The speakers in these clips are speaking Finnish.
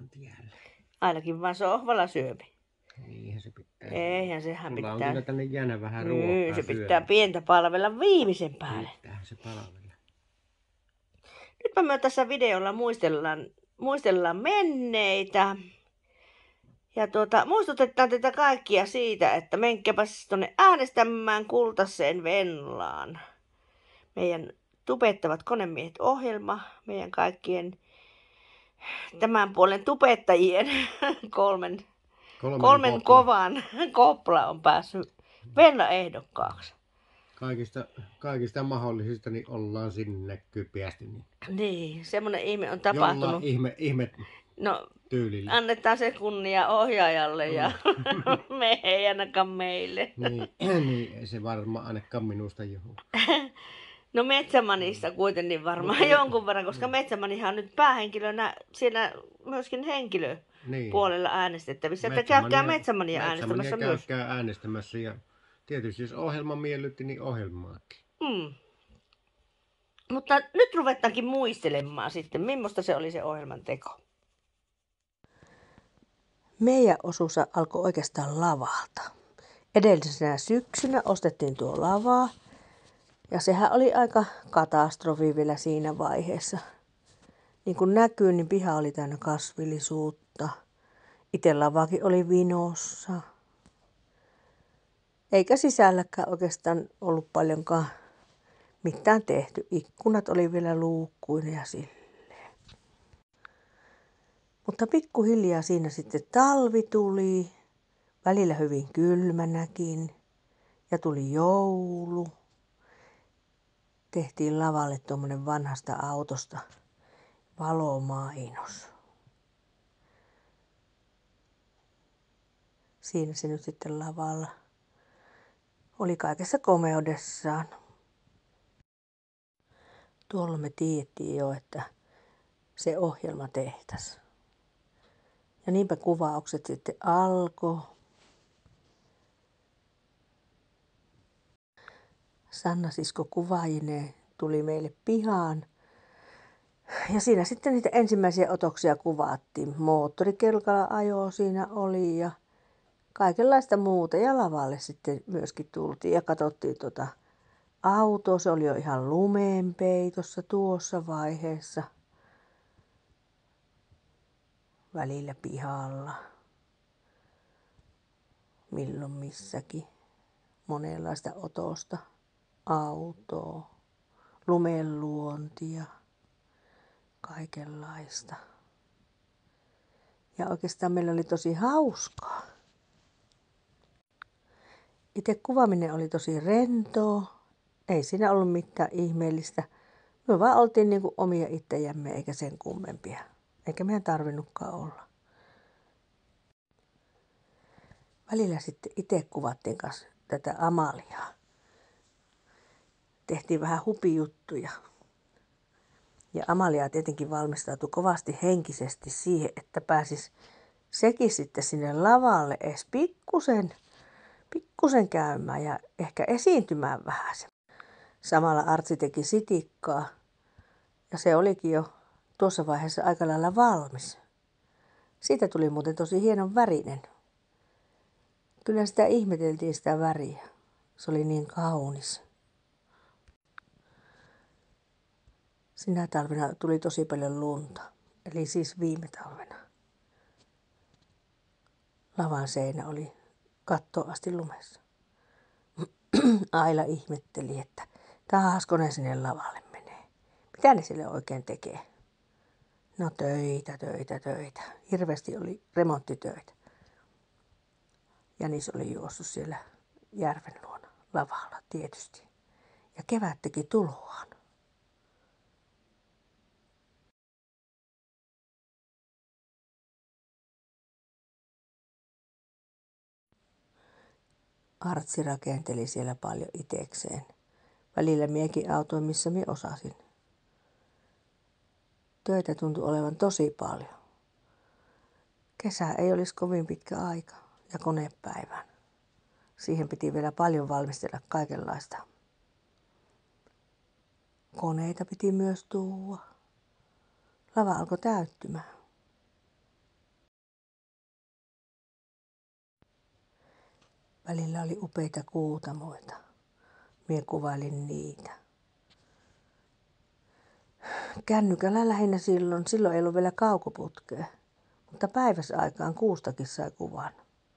tielle. Ainakin vaan sohvalla syöpi. Niinhän se pitää. Eihän sehän Mulla on pitää. kyllä tänne jäänyt vähän Niin, ruokaa se pitää syömättä. pientä palvella viimeisen päälle. Pitäähän se palvella. Nytpä me tässä videolla muistellaan menneitä. Ja muistutetaan teitä kaikkia siitä, että menkääpäs tuonne äänestämään Kultaseen Venlaan. Meidän Tubettavat konemiehet ohjelma, meidän kaikkien tämän puolen tubettajien kolmen kovan kopla on päässyt Venla-ehdokkaaksi. Kaikista mahdollisista niin ollaan sinne kypiästi. Niin, semmoinen ihme on tapahtunut. Ihme No, tyylillä. annetaan se kunnia ohjaajalle ja me ei ainakaan meille. Niin, ei se varmaan ainakaan minusta johdu. No Metsämanista kuitenkin varmaan jonkun verran, koska Metsämanihan on nyt päähenkilönä siellä myöskin henkilöpuolella äänestettävissä. Että käykää Metsämania äänestämässä myös. Käykää äänestämässä ja tietysti jos ohjelma miellytti, niin ohjelmaakin. Mutta nyt ruvetaankin muistelemaan sitten, millaista se oli se ohjelman teko. Meidän osuus alkoi oikeastaan lavalta. Edellisenä syksynä ostettiin tuo lava. Ja sehän oli aika katastrofi vielä siinä vaiheessa. Niin kuin näkyy, niin piha oli täynnä kasvillisuutta. Itse lavaakin oli vinossa. Eikä sisälläkään oikeastaan ollut paljonkaan mitään tehty. Ikkunat oli vielä luukkuina ja silleen. Mutta pikkuhiljaa siinä sitten talvi tuli. Välillä hyvin kylmänäkin. Ja tuli joulu. Tehtiin lavalle tuommoinen vanhasta autosta valomainos. Siinä se nyt sitten lavalla oli kaikessa komeudessaan. Tuolla me tiedettiin jo, että se ohjelma tehtäisiin. Ja niinpä kuvaukset sitten alkoi. Sanna sisko kuvaajineen tuli meille pihaan. Ja siinä sitten niitä ensimmäisiä otoksia kuvattiin. Moottorikelkalla ajo siinä oli ja kaikenlaista muuta. Ja lavalle sitten myöskin tultiin ja katsottiin autoa. Se oli jo ihan lumeenpeitossa tuossa vaiheessa. Välillä pihalla. Milloin missäkin. Monenlaista otosta. Autoa. Lumen luontia. Kaikenlaista. Ja oikeastaan meillä oli tosi hauskaa. Itse kuvaaminen oli tosi rentoa. Ei siinä ollut mitään ihmeellistä. Me vaan oltiin niin kuin omia itsejämme eikä sen kummempia. Eikä meidän tarvinnutkaan olla. Välillä sitten itse kuvattiin kanssa tätä Amaliaa. Tehtiin vähän hupijuttuja. Ja Amalia tietenkin valmistautui kovasti henkisesti siihen, että pääsisi sekin sitten sinne lavalle edes pikkusen käymään ja ehkä esiintymään vähän. Samalla Artsi teki sitikkaa ja se olikin jo tuossa vaiheessa aika lailla valmis. Siitä tuli muuten tosi hienon värinen. Kyllä sitä ihmeteltiin sitä väriä. Se oli niin kaunis. Sinä talvena tuli tosi paljon lunta, eli siis viime talvena. Lavan seinä oli kattoon asti lumessa. Aila ihmetteli, että taasko ne sinne lavalle menee. Mitä ne sille oikein tekee? No töitä. Hirveästi oli remonttitöitä. Jänis oli juossut siellä järven luona lavalla tietysti. Ja kevät teki tuloaan. Artsi rakenteli siellä paljon itekseen. Välillä miekin autoin, missä minä osasin. Töitä tuntui olevan tosi paljon. Kesä ei olisi kovin pitkä aika ja konepäivän. Siihen piti vielä paljon valmistella kaikenlaista. Koneita piti myös tuoda. Lava alkoi täyttymään. Välillä oli upeita kuutamoita. Mie kuvailin niitä. Kännykällä lähinnä silloin. Silloin ei ollut vielä kaukoputkea. Mutta päiväsaikaan kuustakin sai kuvan.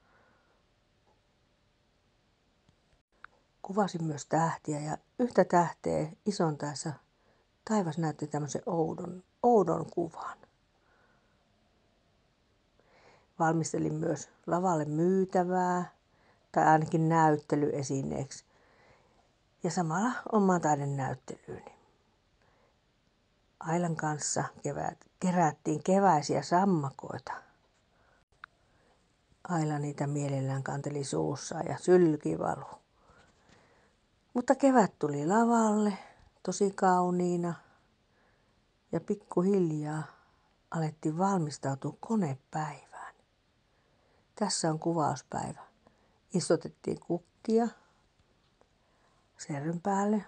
Kuvasin myös tähtiä ja yhtä tähteä isontaessa taivas näytti tämmöisen oudon kuvan. Valmistelin myös lavalle myytävää tai ainakin näyttelyesineeksi ja samalla omaan taidenäyttelyyni. Ailan kanssa kerättiin keväisiä sammakoita. Aila niitä mielellään kanteli suussaan ja sylki valu. Mutta kevät tuli lavalle tosi kauniina ja pikkuhiljaa alettiin valmistautua konepäivään. Tässä on kuvauspäivä. Istutettiin kukkia särryn päälle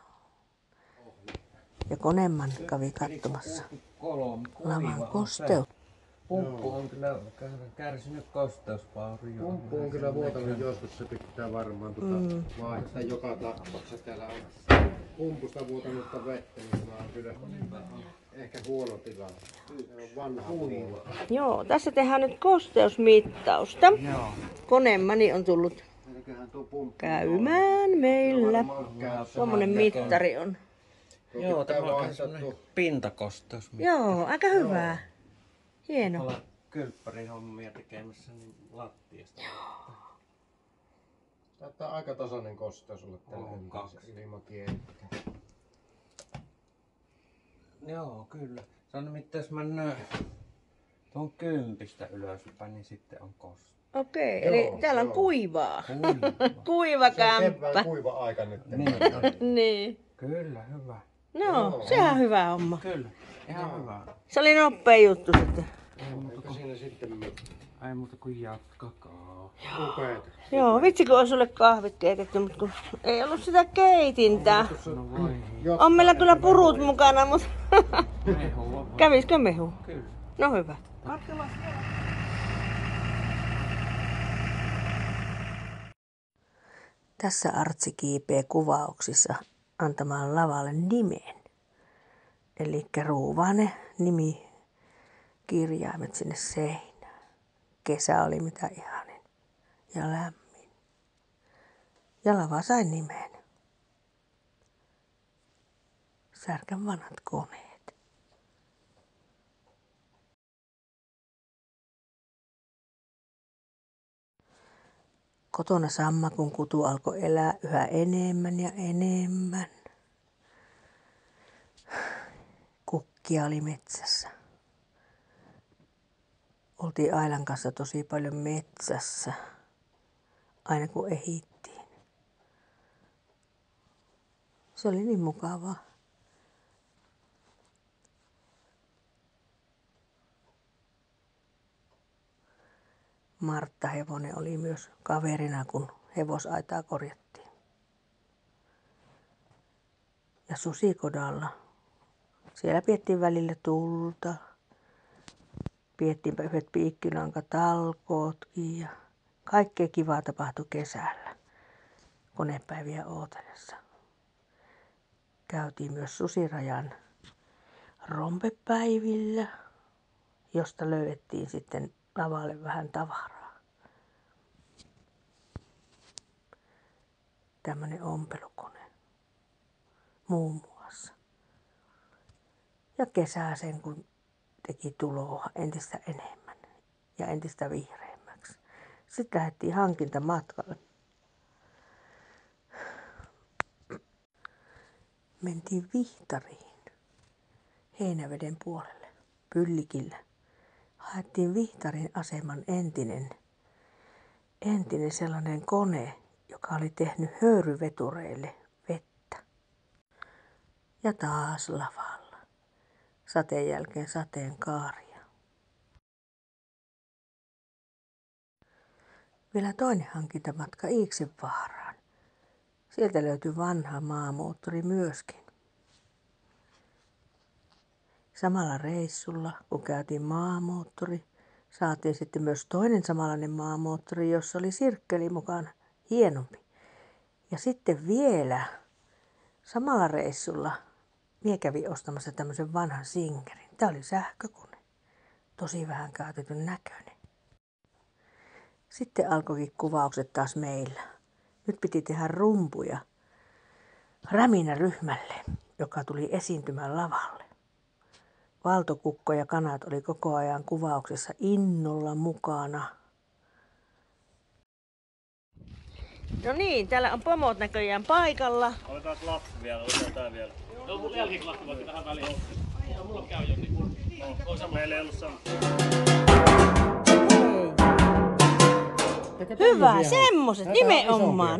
ja koneman kävi katsomassa lavan kosteutta. Pumppu on kyllä kärsinyt kosteusvaurioita. Pumppu on kyllä vuotanut joskus, se pitää varmaan vaihtaa joka tapauksessa. Täällä on pumpusta vuotanutta vettä, niin tämä on kyllä ehkä huono tila. Se on vanha kuiva. Joo, tässä tehdään nyt kosteusmittausta. Joo. Konemani on tullut Eiköhän tuo pumppu käymään meillä. Tuommoinen mittari on. Joo, tämä on semmoinen pintakosteus. Joo, aika hyvä. Hieno. Olla kylppärihommia tekemässä niin lattiasta. Taitaa aika tasainen kosteus olla tällä On kaksi. ilmakieltä. Joo, kyllä. Se on nimittäin, jos mennään tuon kympistä ylöspäin, niin sitten on kosteus. Okei, eli Joo, täällä on joo. kuivaa. Kuiva Se on kämppä. kevään kuiva aika nyt. Niin. Kyllä, hyvä. No, sehän on hyvä homma. Kyllä, ihan hyvä. Se oli nopea juttu sitten. Eikö siinä sitten Ei muuta kuin jatkakaa. upeeta? Joo, vitsi kun olisi sulle kahvit keitetty, mutta kun ei ollut sitä keitintää. No voi. On meillä kyllä purut mukana, mutta Mehua. kävisikö mehu? Kyllä. No hyvä. Tässä Artsi kiipee kuvauksissa antamaan lavalle nimen. Eli ruuvaa ne nimikirjaimet sinne seinään. Kesä oli mitä ihanin ja lämmin. Ja lava sai nimen. Särkän vanhat koneet. Kotona sammakon kutu alkoi elää yhä enemmän ja enemmän. Kukkia oli metsässä. Oltiin Ailan kanssa tosi paljon metsässä, aina kun ehittiin. Se oli niin mukavaa. Martta hevonen oli myös kaverina, kun hevosaitaa korjattiin. Ja Susikodalla. Siellä piettiin välillä tulta. Piettiinpä yhdet piikkilankatalkootkin ja kaikkea kivaa tapahtui kesällä konepäiviä ootellessa. Käytiin myös Susirajan rompepäivillä, josta löydettiin sitten lavalle vähän tavaraa. Tämmönen ompelukone muun muassa. Ja kesäsen kun teki tuloa entistä enemmän ja entistä vihreämmäksi. Sitten lähdettiin hankintamatkalle. Mentiin Vihtariin, Heinäveden puolelle, Pyllikillä. Haettiin Vihtarin aseman entinen sellainen kone, joka oli tehnyt höyryvetureille vettä. Ja taas lavalla. Sateen jälkeen sateenkaaria. Vielä toinen hankintamatka Iiksenvaaraan. Sieltä löytyi vanha maamoottori myöskin. Samalla reissulla, kun käytiin maamoottori, saatiin sitten myös toinen samanlainen maamoottori, jossa oli sirkkeli mukana hienompi. Ja sitten vielä samalla reissulla minä kävin ostamassa tämmöisen vanhan Singerin. Tämä oli sähkökone. Tosi vähän käytetyn näköinen. Sitten alkoikin kuvaukset taas meillä. Nyt piti tehdä rumpuja Räminä-ryhmälle, joka tuli esiintymään lavalle. Valtokukko ja kanat oli koko ajan kuvauksessa innolla mukana. No niin, täällä on pomot näköjään paikalla. Otetaan lapsi vielä, otetaan tää vielä. No mun jälkiklappi vaikka tähän väliin on. Mulla käy jo niin. Meillä ei ollut sama. Hyvä, semmoset, nimenomaan.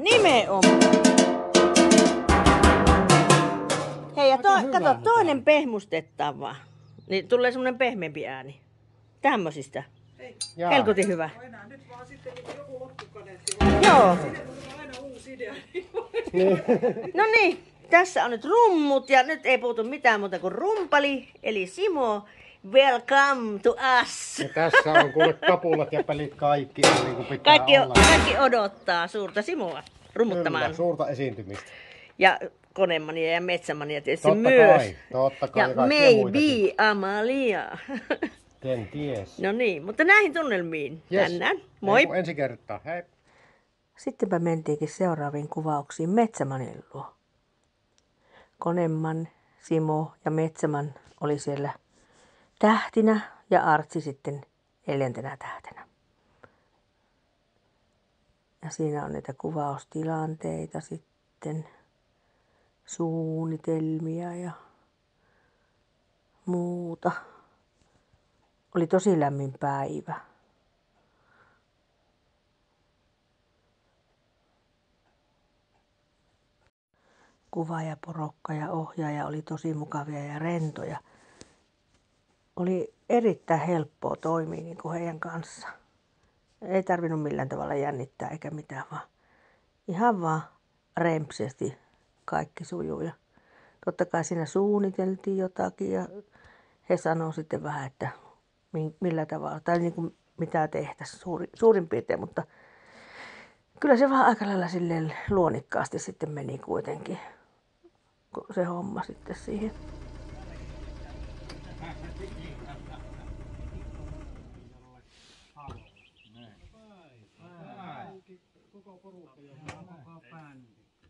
Hei, ja kato, toinen pehmustettava. Niin tulee semmonen pehmeämpi ääni. Tämmöisistä. Helkutin hyvä. Enää nyt vaan sitten joku loppukaneetti. Joo. Siinä on aina uusi idea. No niin, tässä on nyt rummut ja nyt ei puutu mitään muuta kuin rumpali, eli Simo. Welcome to us. Ja tässä on kuule kapulat ja pelit kaikki niin kuin pitää olla. Kaikki odottaa suurta Simoa rummuttamaan. Kyllä, suurta esiintymistä. Ja konemania ja metsämania tietysti Totta myös. kai, totta kai. Ja maybe Amalia. Ken ties. No niin, mutta näihin tunnelmiin tänään. Moi. Ensi kertaa. Hei. Sittenpä mentiinkin seuraaviin kuvauksiin Metsämanin luo. Koneman, Simo ja Metsäman oli siellä tähtinä ja Artsi sitten 4. tähtenä. Ja siinä on niitä kuvaustilanteita sitten, suunnitelmia ja muuta. Oli tosi lämmin päivä. Kuvaaja, porokka ja ohjaaja oli tosi mukavia ja rentoja. Oli erittäin helppoa toimia niin kuin heidän kanssa. Ei tarvinnut millään tavalla jännittää eikä mitään, vaan ihan vaan rempsesti kaikki sujuu. Ja totta kai siinä suunniteltiin jotakin ja he sanoi sitten vähän, että millä tavalla tai niin kuin mitä tehtäisiin suurin piirtein, mutta kyllä se vaan aika lailla silleen luonnikkaasti sitten meni kuitenkin se homma sitten siihen. Koko porukka ja koko bändi.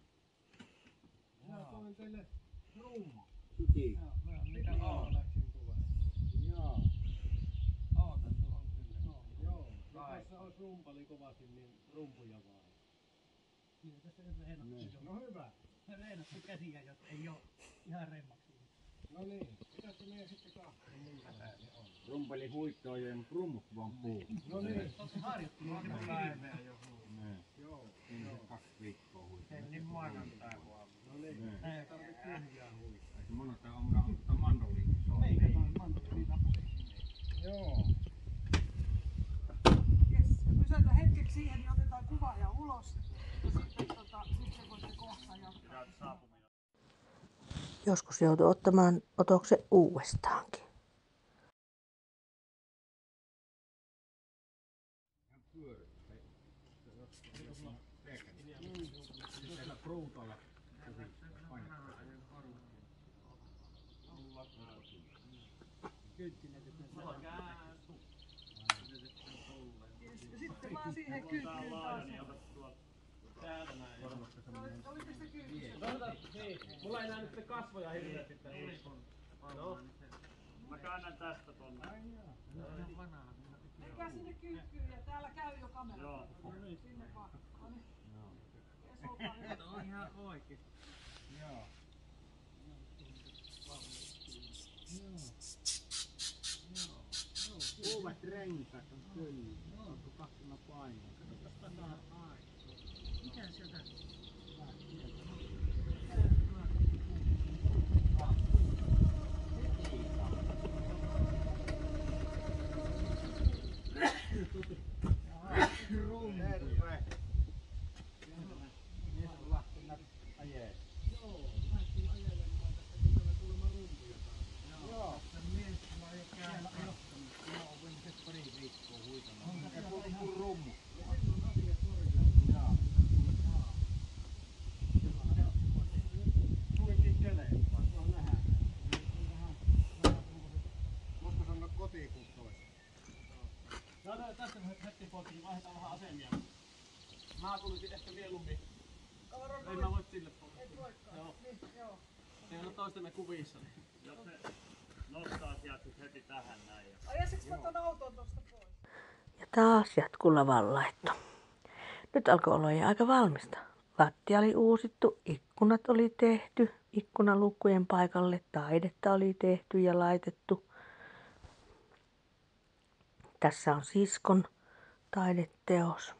Minä toin teille rumma. Joo, mitä läksin tulee. Joo. Ootan tuohon kyllä. Joo. Tässä olisi rumpali kovasti, niin rumpuja vaan. Kyllä tässä reenattiin jo. No hyvä. Me reenattiin käsiä, jos ei oo ihan remmaksi. No niin. Pitäisikö meidän sitten kahta? Rumpali huittojen rummut vaan puu. No niin. Harjoittelua päivää jo. Joo. 2 viikkoa huittaa. Se niin maanantai vaan. No niin. Ei tarvitse tyhjää huittaa. Monta on mandoliin. Eikä toi mandoliin. Joo. Jes, pysäytä hetkeksi siihen, niin otetaan kuvaaja ulos. Sitten voitte kohta jatkaa. Joskus joutui ottamaan otoksen uudestaankin. Sitten vaan siihen kyykkyyn taas. Oliko se kyykky? Hei, mulla ei enää nyt kasvoja hirveästi tää no. Mä käännän tästä tonne. Menkää sinne kyykkyyn ja täällä käy jo kamera. Joo. Sinne vaan. Kato on ihan oikeesti. Joo. Uudet renkaat on kyllä. Joo. Kaksina painoa. Mitä sieltä? Tässä hetki poikki, niin vaihdetaan vähän asemia. Mä tulisin ehkä mieluummin. Ei mä voit sille puolelle. Et voikaan. Joo. Niin, joo. Ei ole toistemme kuvissa. Niin. Jos se nostaa sieltä heti tähän näin. Ajasiks mä ton auton tosta pois? Ja taas jatkuu lavanlaitto. Nyt alkoi olla jo aika valmista. Lattia oli uusittu, ikkunat oli tehty, ikkunalukkujen paikalle taidetta oli tehty ja laitettu. Tässä on siskon taideteos.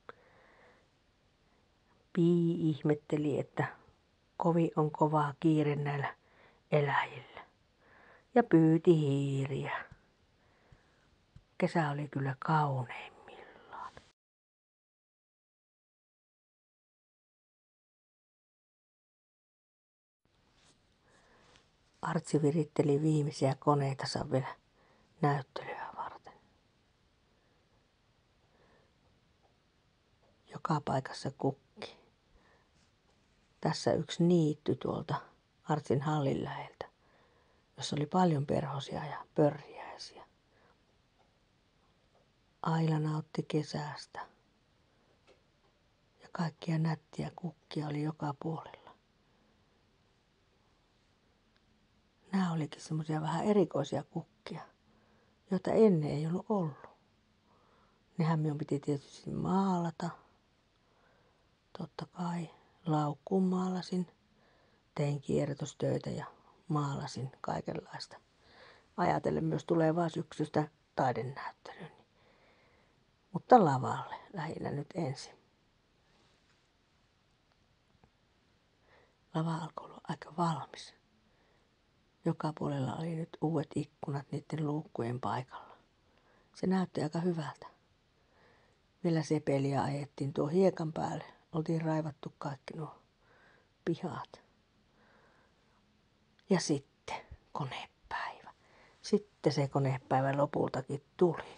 Pii ihmetteli, että kovin on kovaa kiire näillä eläjillä. Ja pyyti hiiriä. Kesä oli kyllä kauneimmillaan. Artsi viritteli viimeisiä koneitansa vielä näyttelyä varten. Joka paikassa kukki. Tässä yksi niitty tuolta Artsin hallin läheltä, jossa oli paljon perhosia ja pörjäisiä. Aila nautti kesästä ja kaikkia nättiä kukkia oli joka puolella. Nämä olikin semmoisia vähän erikoisia kukkia, joita ennen ei ollut. Nehän minun piti tietysti maalata. Totta kai laukkuun maalasin, tein kierrätystöitä ja maalasin kaikenlaista. Ajatellen myös tulevaa syksystä taidenäyttelyyn. Mutta lavalle lähinnä nyt ensin. Lava alkoi olla aika valmis. Joka puolella oli nyt uudet ikkunat niiden luukkujen paikalla. Se näytti aika hyvältä. Vielä sepeliä ajettiin tuo hiekan päälle. Oltiin raivattu kaikki nuo pihat. Ja sitten konepäivä. Sitten se konepäivä lopultakin tuli.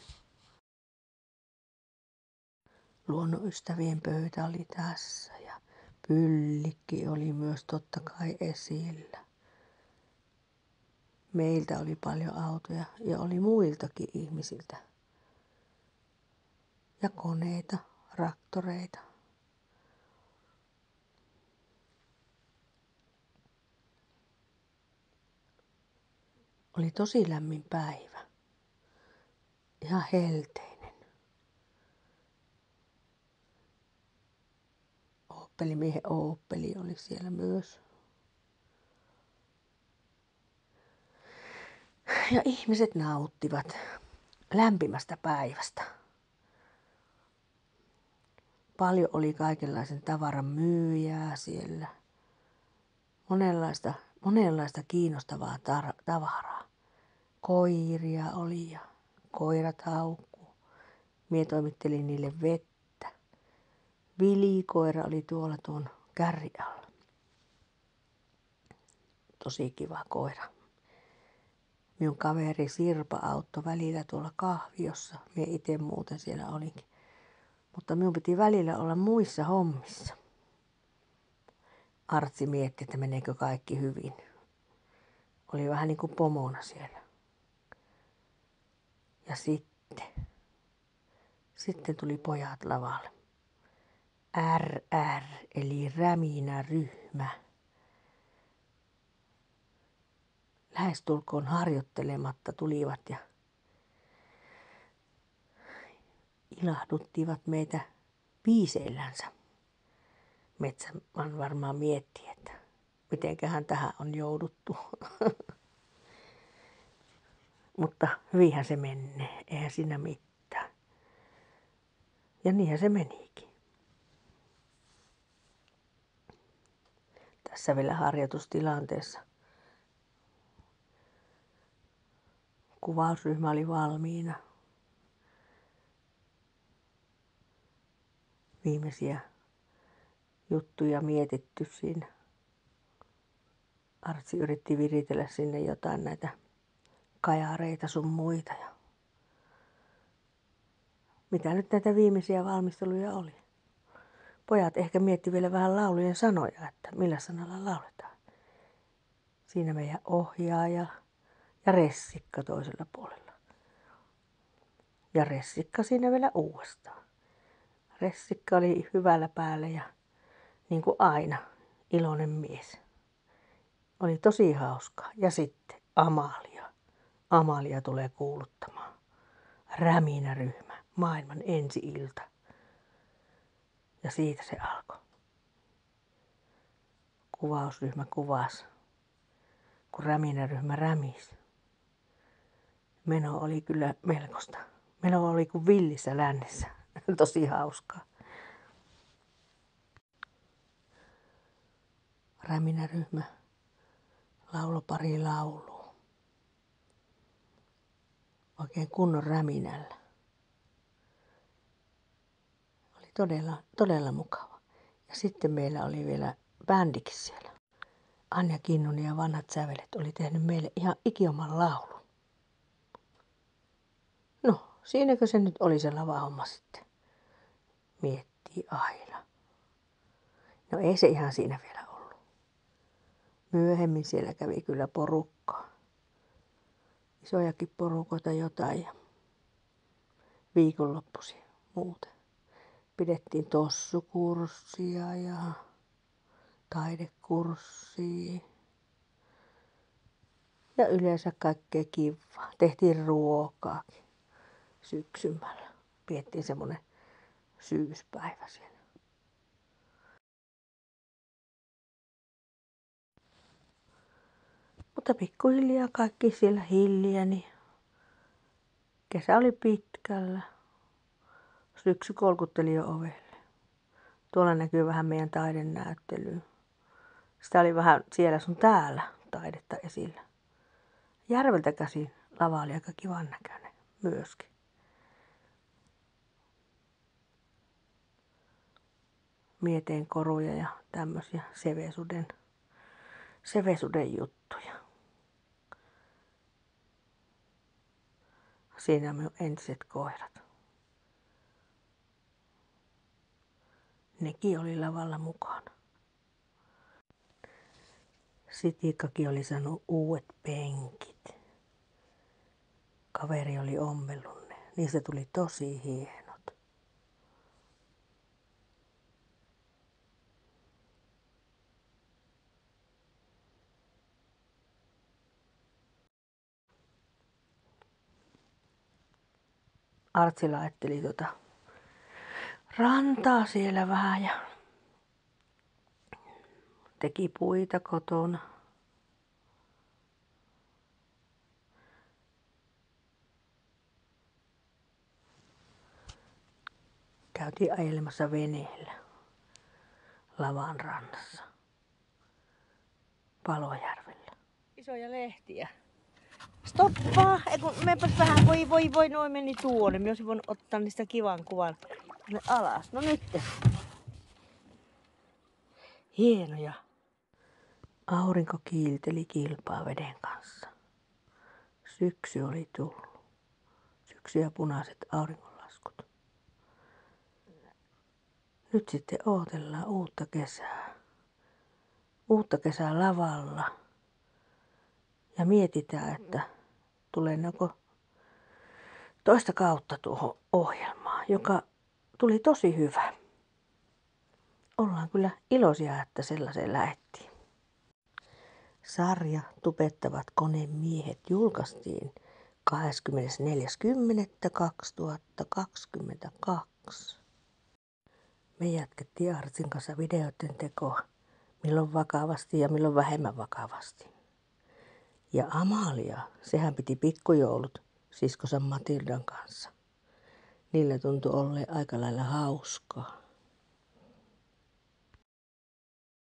Luonnonystävien pöytä oli tässä ja pyllikki oli myös totta kai esillä. Meiltä oli paljon autoja ja oli muiltakin ihmisiltä. Ja koneita, traktoreita. Oli tosi lämmin päivä. Ihan helteinen. Ooppelimiehen ooppeli oli siellä myös. Ja ihmiset nauttivat lämpimästä päivästä. Paljon oli kaikenlaisen tavaran myyjää siellä. Monenlaista kiinnostavaa tavaraa. Koiria oli ja koirat haukkuu. Mie toimittelin niille vettä. Vilikoira oli tuolla tuon kärri alla. Tosi kiva koira. Minun kaveri Sirpa auttoi välillä tuolla kahviossa. Mie itse muuten siellä olinkin. Mutta minun piti välillä olla muissa hommissa. Artsi mietti, että meneekö kaikki hyvin. Oli vähän niin kuin pomona siellä. Ja sitten tuli pojat lavalle. RR eli räminäryhmä. Lähestulkoon harjoittelematta tulivat ja ilahduttivat meitä biiseillänsä. Metsäman varmaan mietti, että mitenköhän tähän on jouduttu. Mutta hyvinhän se menee, eihän siinä mitään. Ja niinhän se menikin. Tässä vielä harjoitustilanteessa. Kuvausryhmä oli valmiina. Viimeisiä juttuja mietitty siinä. Artsi yritti viritellä sinne jotain näitä kajareita sun muita. Ja mitä nyt näitä viimeisiä valmisteluja oli. Pojat ehkä mietti vielä vähän laulujen sanoja, että millä sanalla lauletaan. Siinä meidän ohjaaja ja Ressikka toisella puolella. Ja Ressikka siinä vielä uudestaan. Ressikka oli hyvällä päällä ja niin kuin aina iloinen mies. Oli tosi hauskaa. Ja sitten Amalia. Amalia tulee kuuluttamaan. Räminäryhmä. Maailman ensi-ilta. Ja siitä se alkoi. Kuvausryhmä kuvasi, kun räminäryhmä rämisi. Meno oli kyllä melkoista. Meno oli kuin villissä lännessä. Tosi hauskaa. Räminäryhmä lauloi pari laulua. Oikein kunnon räminällä. Oli todella mukava. Ja sitten meillä oli vielä bändikin siellä. Anja Kinnunen ja Vanhat Sävelet oli tehnyt meille ihan ikioman laulun. No, siinäkö se nyt oli se lavahomma sitten? Miettii Aila. No ei se ihan siinä vielä ollut. Myöhemmin siellä kävi kyllä porukkaa. Isojakin porukoita jotain ja viikonloppuisin muuten. Pidettiin tossukurssia ja taidekurssia. Ja yleensä kaikkea kivaa. Tehtiin ruokaakin syksymällä. Pidettiin semmoinen syyspäivä siellä. Mutta pikkuhiljaa kaikki siellä hiljeni. Kesä oli pitkällä. Syksy kolkutteli jo ovelle. Tuolla näkyy vähän meidän taidenäyttelyä. Sitä oli vähän siellä sun täällä taidetta esillä. Järveltä käsin lava oli aika kivan näköinen myöskin. Mieteen koruja ja tämmöisiä Sevesuden juttuja. Siinä on minun entiset koirat. Nekin oli lavalla mukana. Sitikkakin oli saanut uudet penkit. Kaveri oli ommellut ne. Niistä tuli tosi hienot. Artsi laitteli rantaa siellä vähän ja teki puita kotona. Käytiin ajelemassa veneellä lavan rannassa Palojärvellä. Isoja lehtiä. Stoppaa! Meepäs vähän, voi, noin meni tuonne. Minä olisin voinut ottaa niistä kivan kuvan ne alas. No nyt. Hienoja. Aurinko kiilteli kilpaa veden kanssa. Syksy oli tullut. Syksy ja punaiset auringonlaskut. Nyt sitten odotellaan uutta kesää. Uutta kesää lavalla. Ja mietitään, että tuleeko toista kautta tuohon ohjelmaan, joka tuli tosi hyvä. Ollaan kyllä iloisia, että sellaiseen lähdettiin. Sarja Tubettavat konemiehet julkaistiin 24.10.2022. Me jatkettiin Artsin kanssa videoiden tekoa, milloin vakavasti ja milloin vähemmän vakavasti. Ja Amalia, sehän piti pikkujoulut siskosaan Matildan kanssa. Niillä tuntui olleen aika lailla hauskaa.